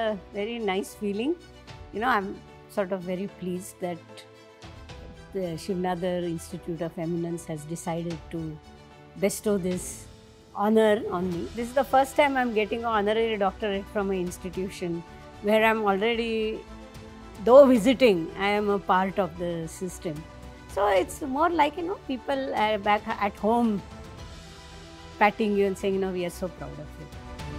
a very nice feeling. You know, I'm sort of very pleased that the Shivnadar Institute of Eminence has decided to bestow this honor on me. This is the first time I'm getting an honorary doctorate from an institution where I'm already, though visiting, I am a part of the system. So it's more like, you know, people back at home patting you and saying, you know, we are so proud of you.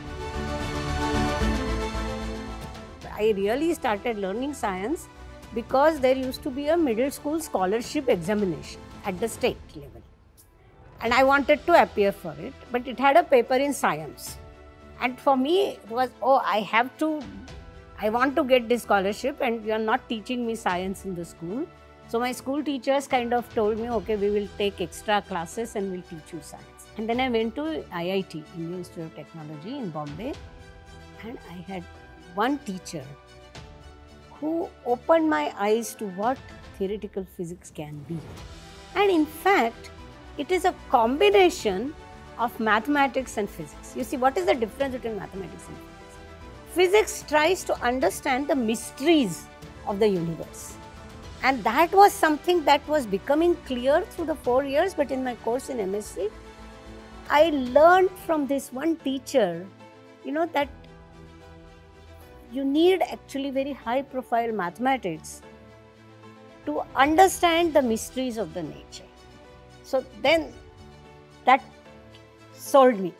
I really started learning science because there used to be a middle school scholarship examination at the state level. And I wanted to appear for it, but it had a paper in science. And for me, it was, oh, I want to get this scholarship and you are not teaching me science in the school. So my school teachers kind of told me, okay, we will take extra classes and we'll teach you science. And then I went to IIT, Indian Institute of Technology in Bombay, and I had one teacher who opened my eyes to what theoretical physics can be. And in fact, it is a combination of mathematics and physics. You see, what is the difference between mathematics and physics? Physics tries to understand the mysteries of the universe. And that was something that was becoming clear through the 4 years, but in my course in MSc, I learned from this one teacher, you know, that you need actually very high profile mathematics to understand the mysteries of the nature. So then that sold me.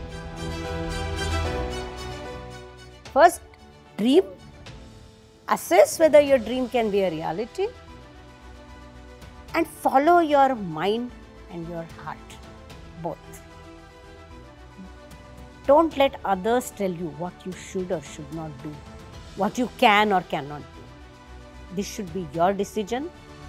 First, dream, assess whether your dream can be a reality, and follow your mind and your heart, both. Don't let others tell you what you should or should not do, what you can or cannot do. This should be your decision.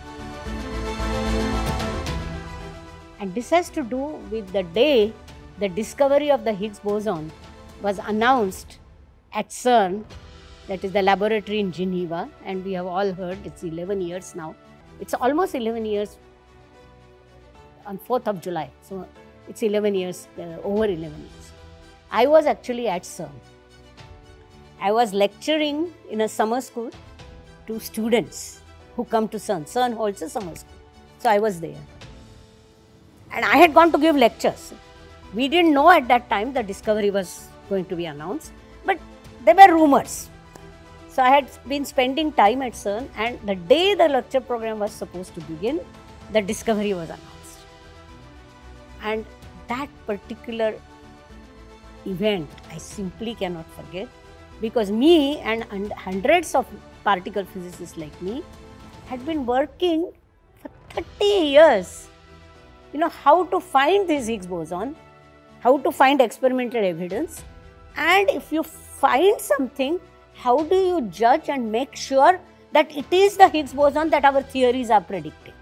And this has to do with the day the discovery of the Higgs boson was announced at CERN, that is the laboratory in Geneva, and we have all heard it's 11 years now. It's almost 11 years on 4th of July. So it's 11 years, over 11 years. I was actually at CERN. I was lecturing in a summer school to students who come to CERN. CERN holds a summer school. So I was there. And I had gone to give lectures. We didn't know at that time the discovery was going to be announced, but there were rumors. So I had been spending time at CERN, and the day the lecture program was supposed to begin, the discovery was announced. And that particular event I simply cannot forget, because me and hundreds of particle physicists like me had been working for 30 years, you know, how to find this Higgs boson, how to find experimental evidence, and if you find something, how do you judge and make sure that it is the Higgs boson that our theories are predicting.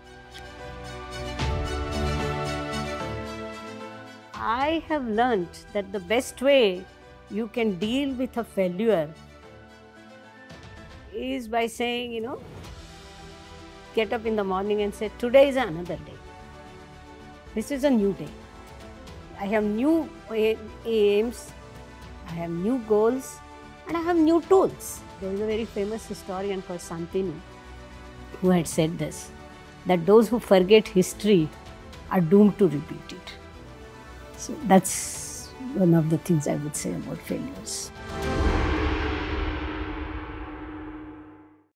I have learned that the best way you can deal with a failure is by saying, you know, get up in the morning and say, today is another day. This is a new day. I have new aims, I have new goals, and I have new tools. There is a very famous historian called Santini who had said this, that those who forget history are doomed to repeat it. So that's one of the things I would say about failures.